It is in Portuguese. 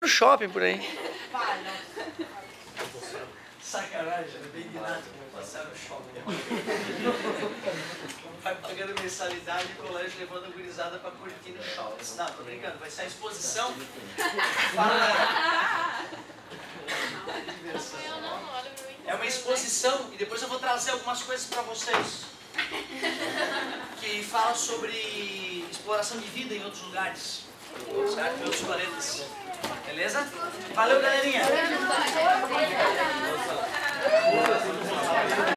no shopping por aí. Sacanagem, era bem guinado, passaram no shopping. Vai pagando mensalidade e o colégio levando a gurizada pra curtir no shopping. Não, tô brincando, vai ser a exposição. É uma exposição e depois eu vou trazer algumas coisas pra vocês. Que fala sobre exploração de vida em outros lugares, certo? Em outros planetas. Beleza? Valeu, galerinha!